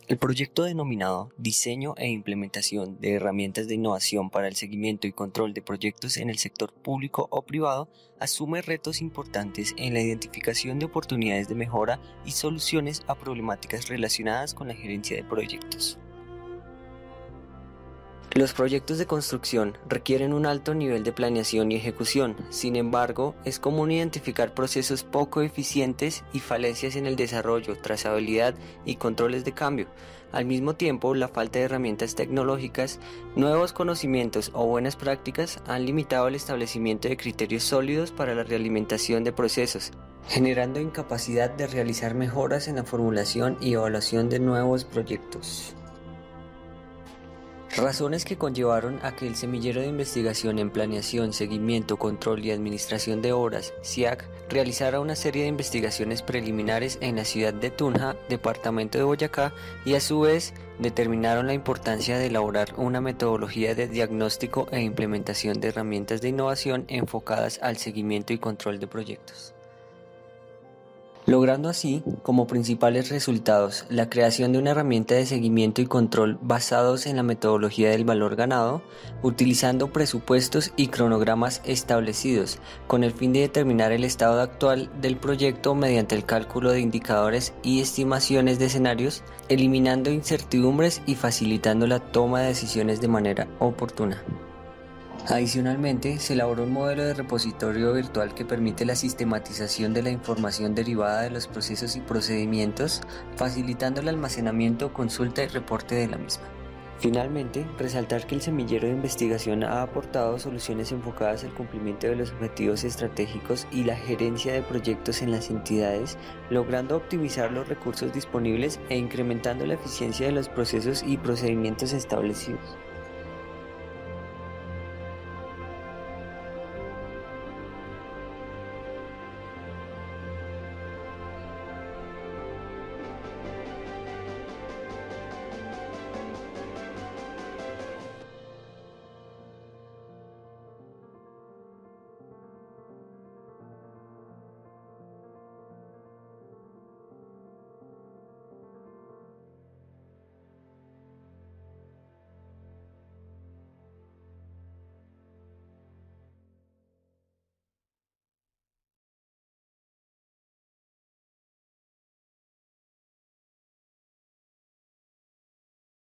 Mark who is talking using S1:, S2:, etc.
S1: El proyecto denominado Diseño e Implementación de Herramientas de Innovación para el Seguimiento y Control de Proyectos en el Sector Público o Privado asume retos importantes en la identificación de oportunidades de mejora y soluciones a problemáticas relacionadas con la gerencia de proyectos. Los proyectos de construcción requieren un alto nivel de planeación y ejecución. Sin embargo, es común identificar procesos poco eficientes y falencias en el desarrollo, trazabilidad y controles de cambio. Al mismo tiempo, la falta de herramientas tecnológicas, nuevos conocimientos o buenas prácticas han limitado el establecimiento de criterios sólidos para la realimentación de procesos, generando incapacidad de realizar mejoras en la formulación y evaluación de nuevos proyectos. Razones que conllevaron a que el Semillero de Investigación en Planeación, Seguimiento, Control y Administración de Obras, SIAC, realizara una serie de investigaciones preliminares en la ciudad de Tunja, departamento de Boyacá, y a su vez determinaron la importancia de elaborar una metodología de diagnóstico e implementación de herramientas de innovación enfocadas al seguimiento y control de proyectos, logrando así como principales resultados la creación de una herramienta de seguimiento y control basados en la metodología del valor ganado, utilizando presupuestos y cronogramas establecidos, con el fin de determinar el estado actual del proyecto mediante el cálculo de indicadores y estimaciones de escenarios, eliminando incertidumbres y facilitando la toma de decisiones de manera oportuna. Adicionalmente, se elaboró un modelo de repositorio virtual que permite la sistematización de la información derivada de los procesos y procedimientos, facilitando el almacenamiento, consulta y reporte de la misma. Finalmente, resaltar que el Semillero de Investigación ha aportado soluciones enfocadas al cumplimiento de los objetivos estratégicos y la gerencia de proyectos en las entidades, logrando optimizar los recursos disponibles e incrementando la eficiencia de los procesos y procedimientos establecidos.